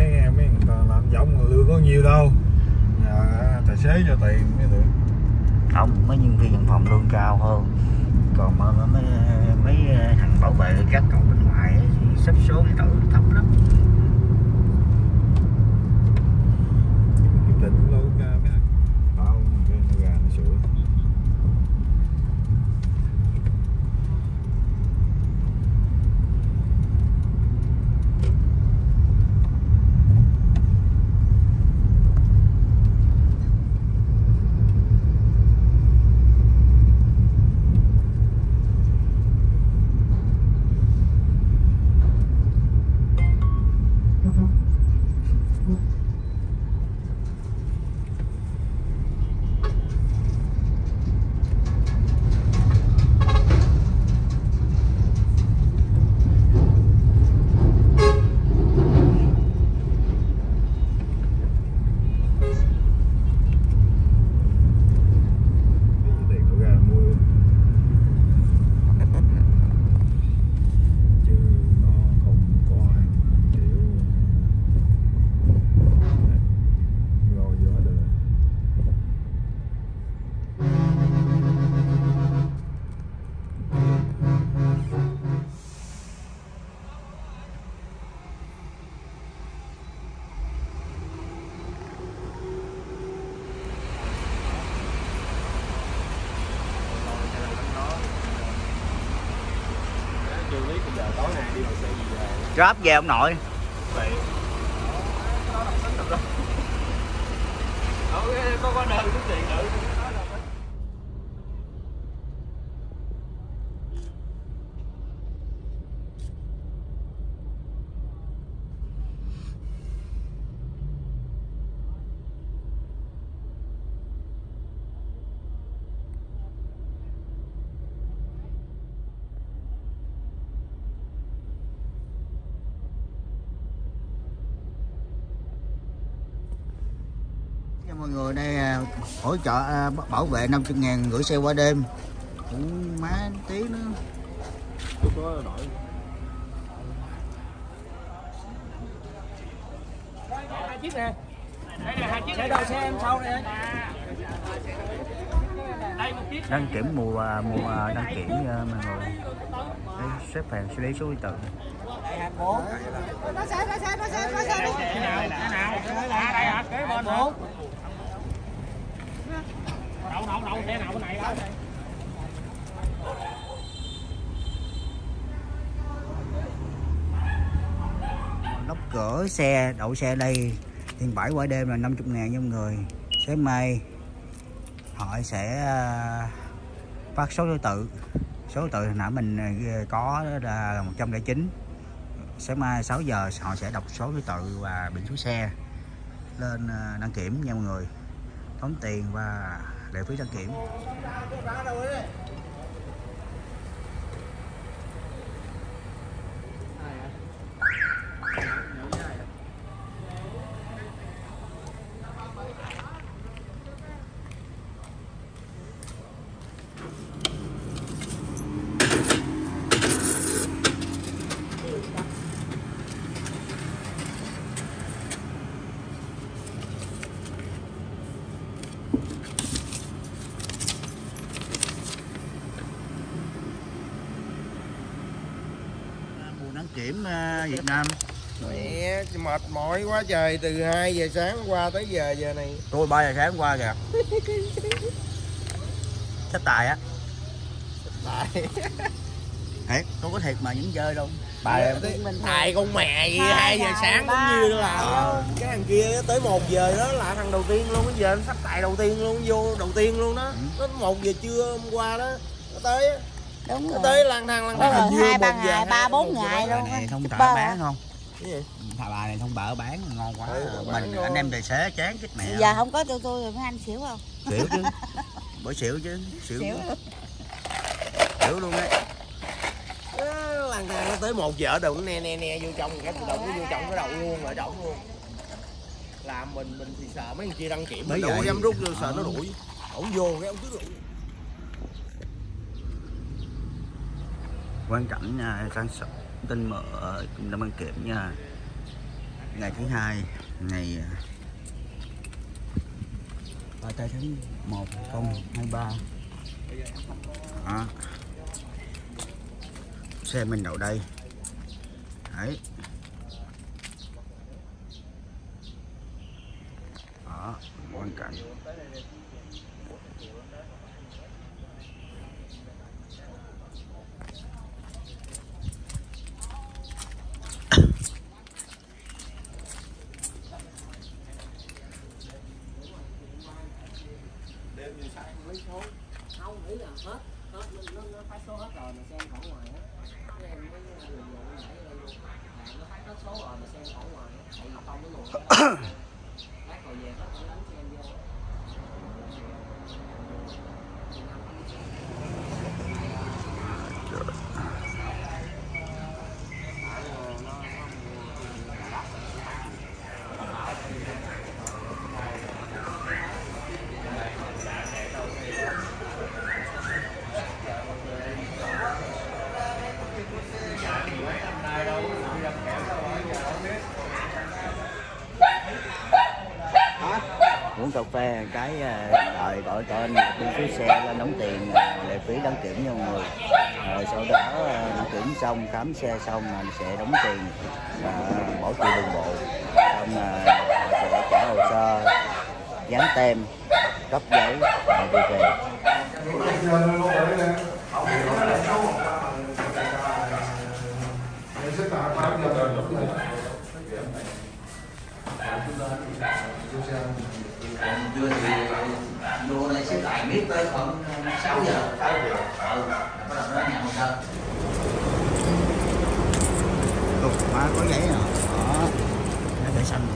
nghe mấy người ta làm giống mà lương có nhiều đâu. Nhà tài xế cho tiền mấy tụi. Không, mấy nhân viên văn phòng lương cao hơn. Còn mấy thằng bảo vệ các cậu bên ngoài ấy, thì xếp số thì tự thấp lắm. Kiểm định lâu mấy thằng. Tao cái gà nó sửa. Grab về ông nội. Có đơn tính tiền nữa. Mọi người đây hỗ trợ bảo vệ 50.000 gửi xe qua đêm. Cũng má tí nữa. Tôi có đổi. Hai chiếc nè. Đây nè, hai chiếc này đầu xe em sau này. Đây một chiếc. Đăng kiểm mùa đăng kiểm mọi người. Đây, xếp hàng xử lý số thứ tự. Đây 24. Nó xe. Cái nào? Đây hả? Kế bên 4. Đậu xe nào bên này đó. Nóc cửa xe, đậu xe đây. Tiền bãi qua đêm là 50.000 cho người. Sáng mai họ sẽ phát số thứ tự. Số thứ tự hồi nãy mình có là 109. Sáng mai 6 giờ họ sẽ đọc số thứ tự và biển số xe lên đăng kiểm nha mọi người. Tốn tiền và lệ phí đăng kiểm. Kiểm Việt Nam Mẹ mệt mỏi quá trời, từ 2 giờ sáng qua tới giờ này. tôi 3 giờ sáng qua kìa. Sách tài á. Tại Thiệt, tôi có thiệt mà những chơi đâu. Tài con mẹ gì 2 giờ sáng cũng như nó làm. Cái thằng kia tới 1 giờ đó là thằng đầu tiên luôn, bây giờ nó sắp tài đầu tiên luôn, vô đầu tiên luôn đó. Nó 1 giờ trưa hôm qua đó nó tới á. Đúng rồi. Tới lang thang 2-3 ngày, 3-4 ngày luôn. Này thông thả bán không? Cái gì? Thà bà này thông bợ bán ngon quá. Mình ngon. anh em tài xế chán chết mẹ. Giờ không có tôi rồi mấy anh xỉu không? Xỉu chứ. Bởi xỉu chứ. Xỉu luôn đấy. Lang thang nó tới 1 giờ đụng nè vô trong cái tự động vô trong cái đầu luôn rồi động luôn. Làm mình thì sợ mấy người kia đăng kiểm mình đâu dám rút vô, sợ nó đuổi. Ổng vô cái ông cứ đuổi. Quan trọng nha, sang tin mở trung tâm đăng kiểm nha. Ngày thứ hai, ngày 30 tháng 1 2023. Đó. Xe mình đậu đây. Đấy. Đó, quan cảnh. Không nghĩ là hết nó phát số hết rồi mà xem khỏi ngoài á. Em mới nó phát hết số rồi mà xem khỏi ngoài á. Tại vì không có luồng. Lát rồi về có thể đánh xem vô. Uống cà phê cái đợi gọi tên đi phía xe lên đóng tiền lệ phí đăng kiểm cho mọi người, rồi sau đó đăng kiểm xong khám xe xong mình sẽ đóng tiền bảo trì đường bộ, xong họ sẽ trả hồ sơ, dán tem, cấp giấy rồi đi về. Chưa thì vô đây xếp lại biết tới khoảng 6 giờ. Bắt đầu nó nhận hồ sơ. Má có giấy nè. Đó. Nó để xanh.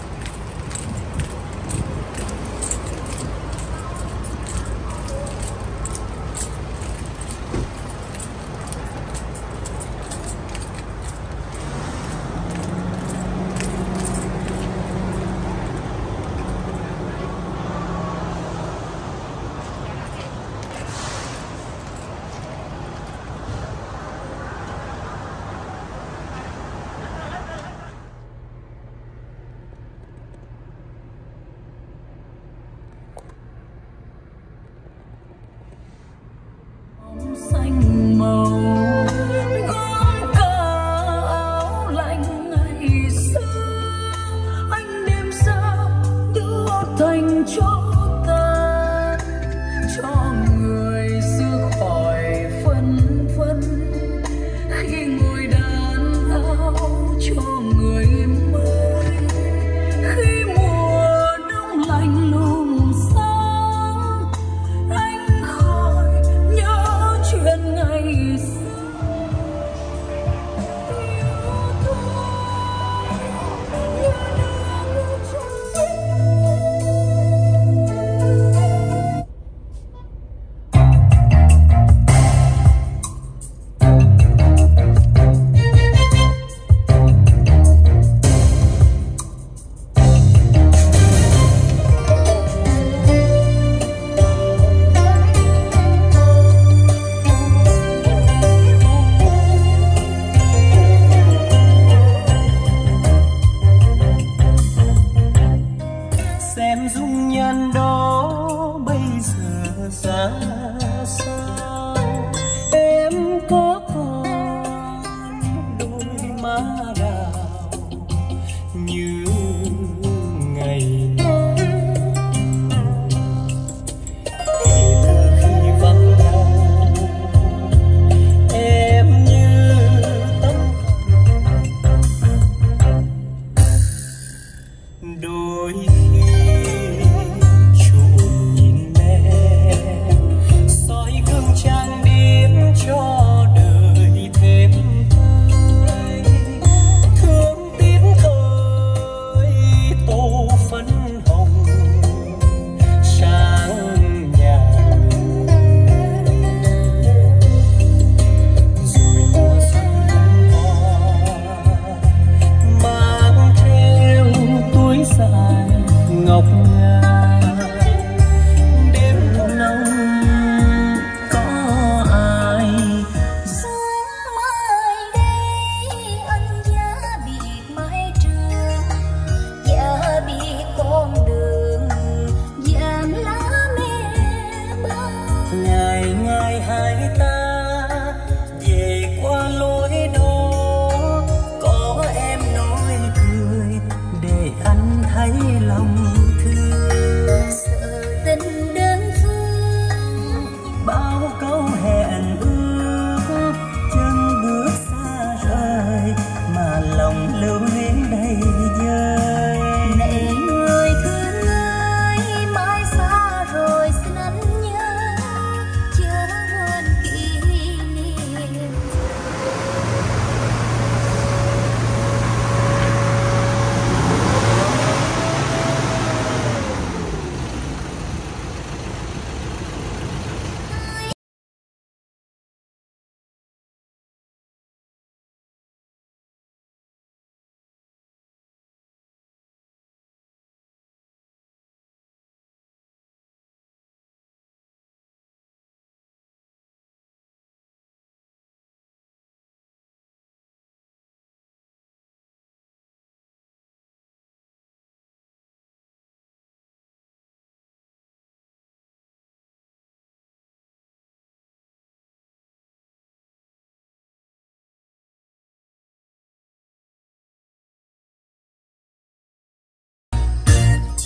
Xanh màu gói cà áo lạnh ngày xưa, anh đêm xa đưa thành cho ta, cho người xưa khỏi phân vân khi ngồi đàn áo cho người mới, khi mùa đông lạnh lùng sáng anh khỏi nhớ chuyện ngày xưa. Xem dung nhan đó bây giờ ra sao, em có còn đôi má đào như ngày nào, từ khi vắng nhau em như tấm đôi trang điểm cho đời thêm tươi, thương tiếng thơ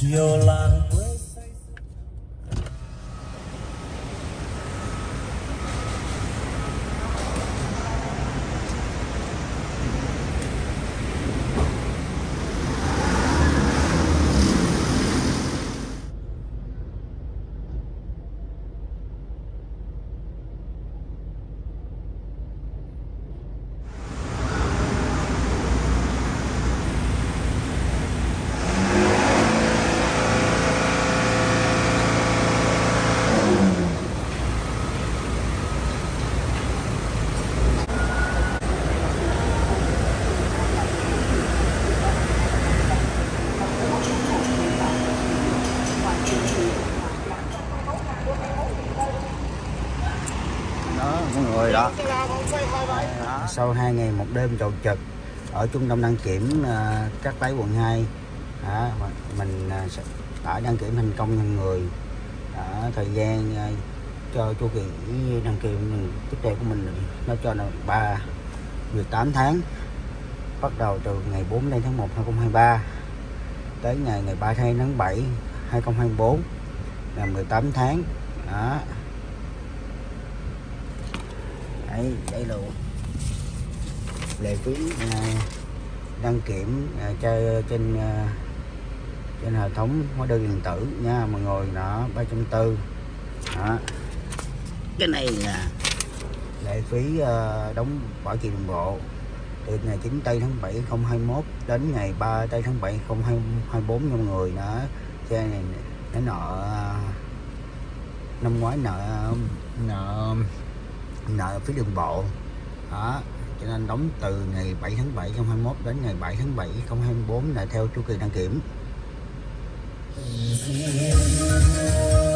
chiều làng quê. Mọi người đó. Sau 2 ngày 1 đêm chầu trực ở trung tâm đăng kiểm Cát Lái quận 2, mình đã đăng kiểm thành công nhân người. Thời gian cho chu kỳ đăng kiểm tiếp theo của mình nó cho là 18 tháng, bắt đầu từ ngày 4 tháng 1 2023 tới ngày 3 tháng 7 2024 là 18 tháng đó. Đây là lệ phí đăng kiểm trên hệ thống hóa đơn điện tử nha mọi người, đó 340 đó. Cái này là lệ phí đóng bảo trì đường bộ từ ngày 9 tây tháng 7 2021 đến ngày 3 tây tháng 7 2024 cho mọi người đó. Xe này nó nợ năm ngoái nợ phí đường bộ đó, cho nên đóng từ ngày 7 tháng 7 2021 đến ngày 7 tháng 7 2024 là theo chu kỳ đăng kiểm.